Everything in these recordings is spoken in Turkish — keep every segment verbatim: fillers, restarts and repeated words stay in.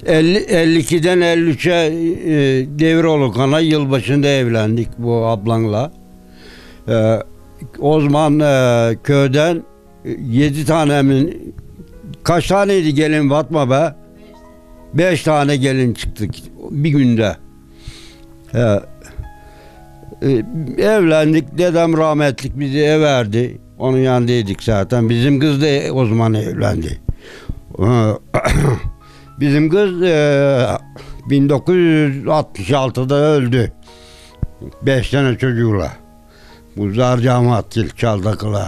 elli, elli ikiden elli üçe e, devre olukana yılbaşında evlendik bu ablanla. E, o zaman e, köyden yedi tanemin kaç taneydi gelin Fatma be? Beş tane gelin çıktık bir günde. E, e, evlendik. Dedem rahmetlik bizi ev verdi. Onun yanındaydık zaten. Bizim kız da o zaman evlendi. Bizim kız e, bin dokuz yüz altmış altıda öldü. Beş tane çocuğuyla. Bu Zar Cemaatçil Çaldakıla.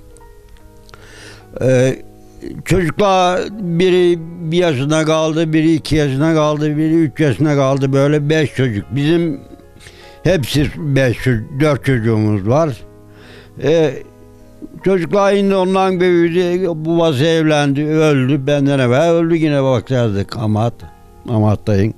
E, çocuklar biri bir yaşına kaldı, biri iki yaşına kaldı, biri üç yaşına kaldı. Böyle beş çocuk. Bizim hepsi beş, dört çocuğumuz var. E, Çocuklar yine ondan büyüdü, babası evlendi, öldü, benden evvel öldü yine bakacaktık Amat, Amat'tayım.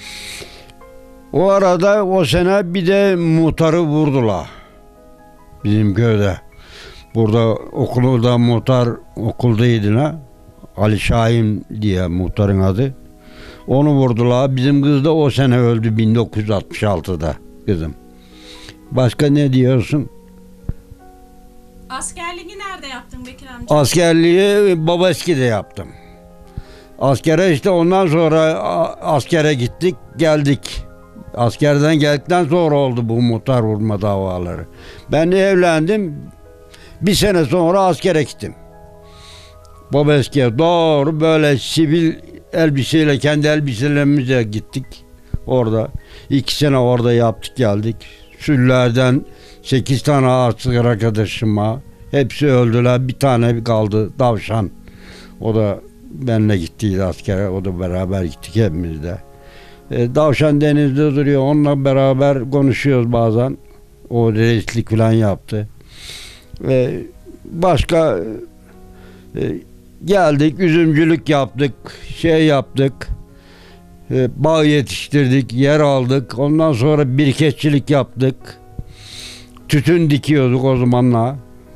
O arada o sene bir de muhtarı vurdular bizim köyde. Burada okulda muhtar okuldaydı ne? Ali Şahin diye muhtarın adı. Onu vurdular, bizim kız da o sene öldü bin dokuz yüz altmış altıda kızım. Başka ne diyorsun? Askerliği nerede yaptın Bekir amca? Askerliği Babaeski'de yaptım. Askere işte ondan sonra askere gittik, geldik. Askerden geldikten sonra oldu bu muhtar vurma davaları. Ben evlendim. Bir sene sonra askere gittim. Babaeski'ye doğru böyle sivil elbiseyle, kendi elbiselerimizle gittik. Orada. iki sene orada yaptık geldik. Süllerden sekiz tane asker arkadaşım var. Hepsi öldüler. Bir tane kaldı Davşan. O da benimle gittiydi askere. O da beraber gittik hepimiz de. E, Davşan denizde duruyor. Onunla beraber konuşuyoruz bazen. O reislik falan yaptı. E, başka e, geldik. Üzümcülük yaptık. Şey yaptık. E, bağ yetiştirdik. Yer aldık. Ondan sonra biriketçilik yaptık. Tütün dikiyorduk o zamanla.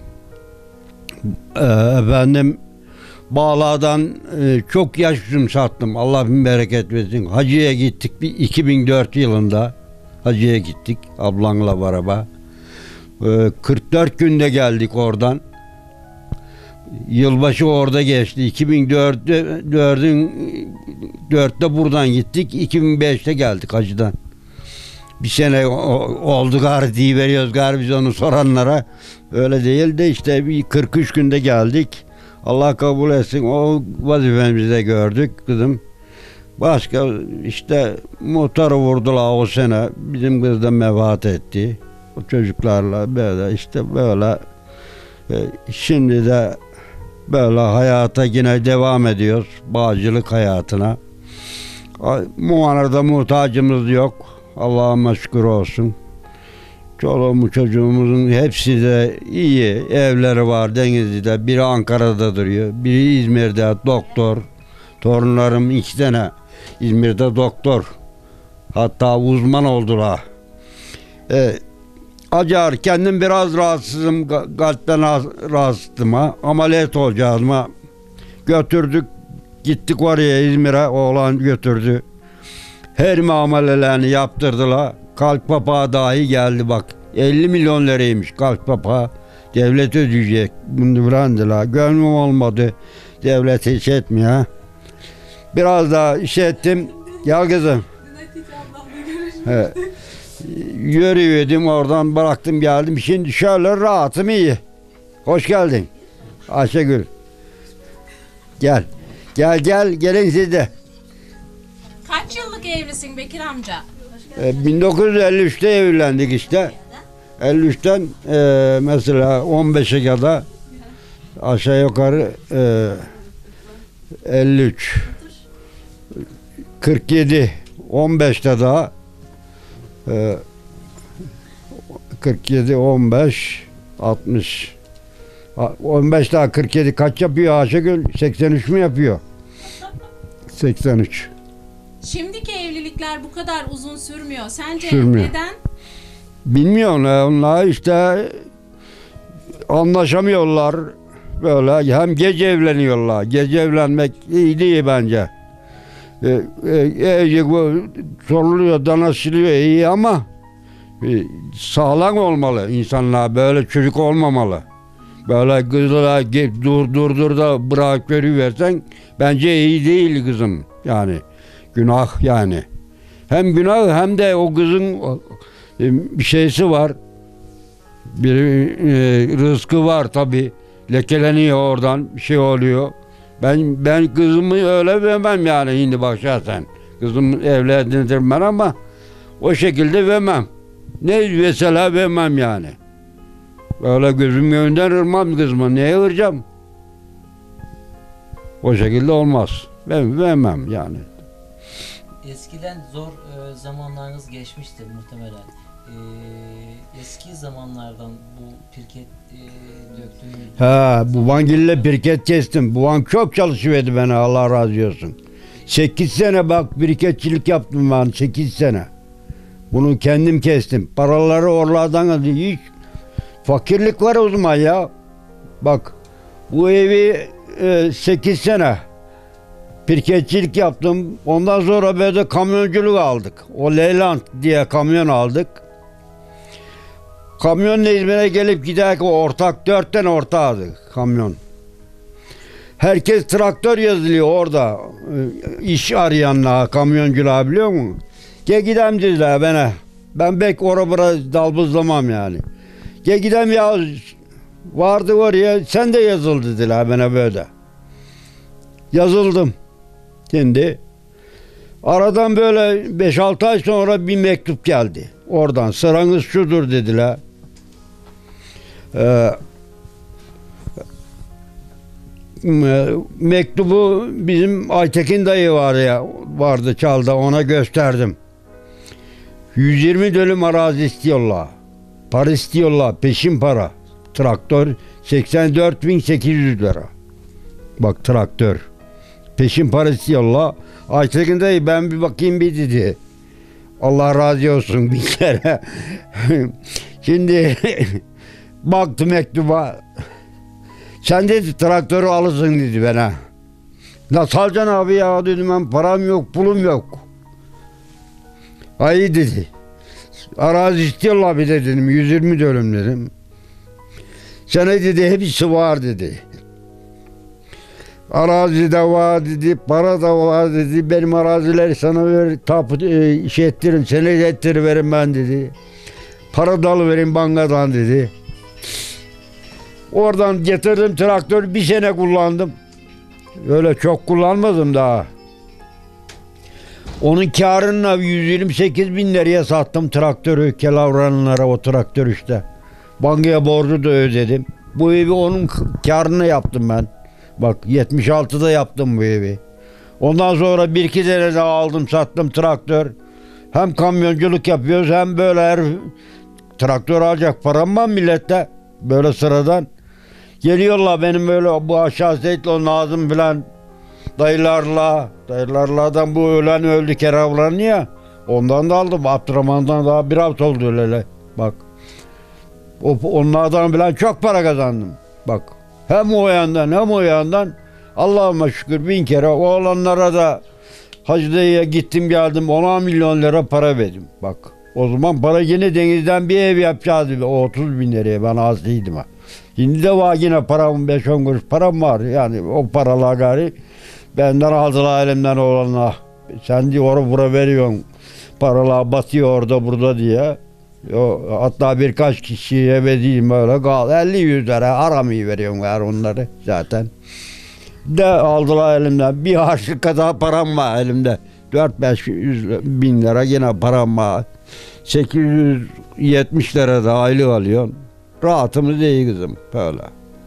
Ee, efendim Bağla'dan e, çok yaş üzüm sattım. Allah bin bereket versin. Hacı'ya gittik bir iki bin dört yılında. Hacı'ya gittik ablanla beraber. Ee, kırk dört günde geldik oradan. Yılbaşı orada geçti. iki bin dört'ün dört'te buradan gittik. iki bin beş'te geldik Hacı'dan. Bir sene oldu gari diye veriyoruz gari biz onu soranlara. Öyle değil de işte bir kırk üç günde geldik. Allah kabul etsin. O vazifemizi de gördük kızım. Başka işte muhtarı vurdular o sene. Bizim kız da vefat etti. O çocuklarla böyle işte böyle. Şimdi de böyle hayata yine devam ediyoruz. Bağcılık hayatına. Muhanarda muhtacımız yok. Allah'ıma şükür olsun. Çoluğumuz çocuğumuzun hepsi de iyi. Evleri var Denizli'de. Biri Ankara'da duruyor. Biri İzmir'de doktor. Torunlarım iki tane İzmir'de doktor. Hatta uzman oldular. Ee, Acar kendim biraz rahatsızım. Kalpten rahatsızım. Ameliyat olacağıma götürdük. Gittik oraya İzmir'e. Oğlan götürdü. Her muamelelerini yaptırdılar. Kalp papağı dahi geldi bak. elli milyon liraymış kalp papağı. Devlet ödeyecek. Bunu bıraktılar. Gönlüm olmadı. Devlet hiç etmiyor. Biraz daha iş ettim. Gel kızım. Evet. Yürüyordum oradan bıraktım geldim. Şimdi şöyle rahatım iyi. Hoş geldin. Ayşegül. Gel. Gel gel gelin siz de. Kaç yıllık evlisin Bekir amca? E, bin dokuz yüz elli üç'te evlendik işte. elli üç'ten e, mesela on beş'e kadar aşağı yukarı e, elli üç, kırk yedi, on beş'te daha e, kırk yedi, on beş, altmış, on beş daha kırk yedi kaç yapıyor Ayşegül? seksen üç mü yapıyor? seksen üç. Şimdiki evlilikler bu kadar uzun sürmüyor. Sence Sürmüyor. neden? Bilmiyorum onlar işte anlaşamıyorlar böyle hem gece evleniyorlar. Gece evlenmek iyi değil bence. E, e, evcik bu soruluyor, danışılıyor iyi ama e, sağlam olmalı insanlar. Böyle çocuk olmamalı. Böyle kızlara git dur dur dur da bırak versen bence iyi değil kızım. Yani günah yani. Hem günah hem de o kızın e, bir şeysi var. Bir e, rızkı var tabi. Lekeleniyor oradan bir şey oluyor. Ben ben kızımı öyle vermem yani şimdi bak şahsen. Kızımı evlendirmem ben ama o şekilde vermem. Ne mesela vermem yani. Öyle gözümün önünden ırmam kızımı. Neye ıracağım? O şekilde olmaz. Ben vermem yani. Eskiden zor e, zamanlarınız geçmiştir muhtemelen. E, eski zamanlardan bu pirket e, döktüğünüz... Ha, bu vangille pirket kestim. Bu van çok çalışıverdi bana, Allah razı olsun. Sekiz sene bak biriketçilik yaptım ben, sekiz sene. Bunu kendim kestim. Paraları oralardan aldı. Hiç fakirlik var o zaman ya. Bak bu evi e, sekiz sene pirketçilik yaptım. Ondan sonra böyle kamyonculuk aldık. O Leyland diye kamyon aldık. Kamyonla İzmir'e gelip giderken ortak, dört tane ortağıydı kamyon. Herkes traktör yazılıyor orada. İş arayanlar, kamyoncular biliyor musun? Gel gidelim dediler bana. Ben bek ora bura dalbızlamam yani. Gel gidelim ya, vardı oraya, sen de yazıl dediler bana böyle. Yazıldım. Şimdi aradan böyle beş altı ay sonra bir mektup geldi. Oradan sıranız şudur dediler. Ee, mektubu bizim Aytekin dayı var ya, vardı Çal'da, ona gösterdim. yüz yirmi dönüm arazi istiyorlar. Para istiyorlar, peşin para. Traktör seksen dört bin sekiz yüz lira. Bak traktör. Peşin para istiyorlar. Aytekin dayı ben bir bakayım bir dedi. Allah razı olsun bir kere. Şimdi baktı mektuba. Sen dedi traktörü alırsın dedi bana. Nasıl alacaksın abi ya dedim, ben param yok pulum yok. Ay dedi. Arazi istiyorlar bir de dedim, yüz yirmi dönüm dedim. Sana dedi hepsi var dedi. Arazi de var dedi, para da var dedi. Benim arazileri sana ver, tapu e, şey ettiririm, senet ettiriverim ben dedi. Para da alıverim bankadan dedi. Oradan getirdim traktör, bir sene kullandım. Öyle çok kullanmadım daha. Onun kârına yüz yirmi sekiz bin liraya sattım traktörü, Kelavranlara, o traktör işte. Bankaya borcu da ödedim. Bu evi onun kârına yaptım ben. Bak yetmiş altıda yaptım bu evi. Ondan sonra bir iki sene daha aldım sattım traktör. Hem kamyonculuk yapıyoruz hem böyle her traktör alacak param var millette. Böyle sıradan. Geliyorlar benim böyle bu aşağı Seyitlo Nazım filan dayılarla. Dayılarlardan bu ölen öldü Keravran ya. Ondan da aldım. Abdurrahman'dan daha bir hafta oldu öyle. Bak. O, onlardan filan çok para kazandım. Bak. Hem o yandan hem o yandan Allah'ıma şükür bin kere oğlanlara da Hacı Dayı'ya gittim geldim, on milyon lira para verdim. Bak o zaman para yine denizden bir ev yapacağız. O otuz bin liraya ben azlıydım ha. Şimdi de var yine param, beş on kuruş param var. Yani o paralar gari benden aldılar elimden oğlanlar. Sen diyor oraya bura veriyorsun. Paralar batıyor orada burada diye. O, hatta birkaç kişiye verdiğim böyle kal elli yüz lira aramayı veriyorum yani onları zaten. De aldılar elimden. Bir harçlık kadar param var elimde. dört beş yüz bin lira yine param var. sekiz yüz yetmiş lira da aylık alıyorsun. Rahatımız iyi kızım böyle.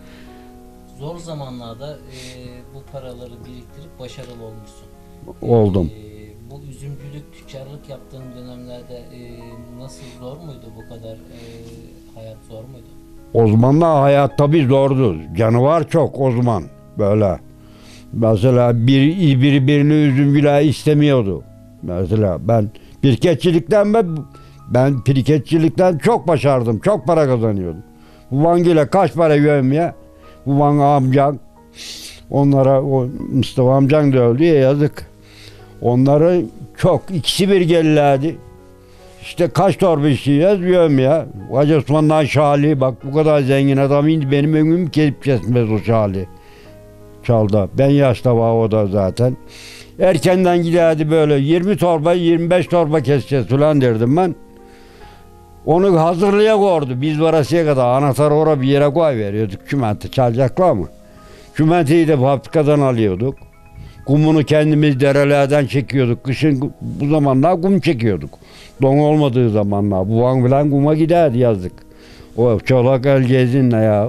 Zor zamanlarda e, bu paraları biriktirip başarılı olmuşsun. Oldum. E, bu üzümcülük, tüccarlık yaptığın dönemlerde e, nasıl, zor muydu bu kadar e, hayat zor muydu? O zamanlar hayat tabii zordu. Canavar çok o zaman böyle. Mesela bir, biri birini üzüm bile istemiyordu. Mesela ben pirketçilikten ben, ben pirketçilikten çok başardım. Çok para kazanıyordum. Bu vangile kaç para gömmeye? Bu van amcan. Onlara o Mustafa amcan da öldü ya yazık. Onları çok, ikisi bir gelirlerdi. İşte kaç torba işleyeceğiz diyorum ya. Hacı Osman'dan Şali, bak bu kadar zengin adam indi benim ömrümü kesip kesmez o Şali. Çalda. Ben yaşta var o da zaten. Erkenden giderdi böyle yirmi torba yirmi beş torba keseceğiz falan derdim ben. Onu hazırlığa koydu. Biz varasıya kadar anahtarı oraya bir yere koy veriyorduk. Çimenti çalacaklar mı? Çimenteyi de fabrikadan alıyorduk. Kumunu kendimiz derelerden çekiyorduk. Kışın bu zamanlar kum çekiyorduk. Don olmadığı zamanlar. Buvan falan kuma giderdi yazdık. O çolak el gezinle ya.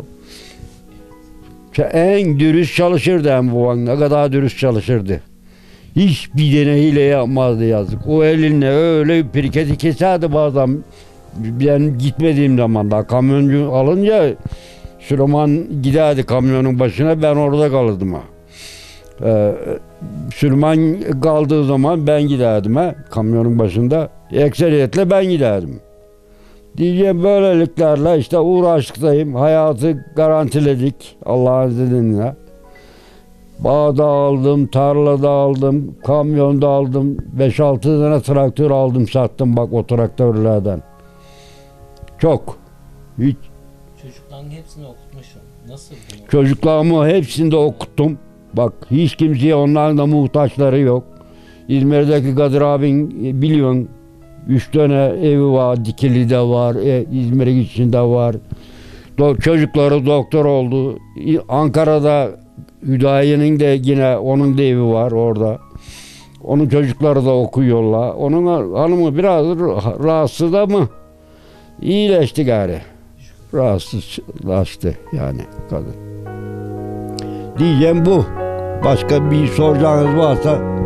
En dürüst çalışırdı hem buvan. Ne kadar dürüst çalışırdı. Hiçbir tane hile yapmazdı yazık. O elinle öyle pirketi keserdi bazen. Ben gitmediğim zamanlar kamyoncu alınca Süleyman giderdi kamyonun başına, ben orada kalırdım ha. Ee, Süleyman kaldığı zaman ben giderdim ha kamyonun başında. Ekseriyetle ben giderdim. Diyeceğim böyleliklerle işte uğraştıktayım. Hayatı garantiledik Allah'ın izniyle. Bağda aldım, tarlada aldım, kamyonda aldım. beş altı tane traktör aldım sattım bak o traktörlerden. Çok. Hiç. Çocukların hepsini okutmuşum. Nasıl bunu? Çocuklarımı hepsini de okuttum. Bak hiç kimseye onların da muhtaçları yok. İzmir'deki Kadir abin biliyorsun. Üç tane evi var. Dikili'de var. E, İzmir'in içinde var. Do çocukları doktor oldu. Ankara'da Hüdayi'nin de yine onun da evi var orada. Onun çocukları da okuyorlar. Onun hanımı biraz rahatsız ama iyileşti gari. Rahatsızlaştı yani kadın. Diyeceğim bu. Başka bir soracağınız varsa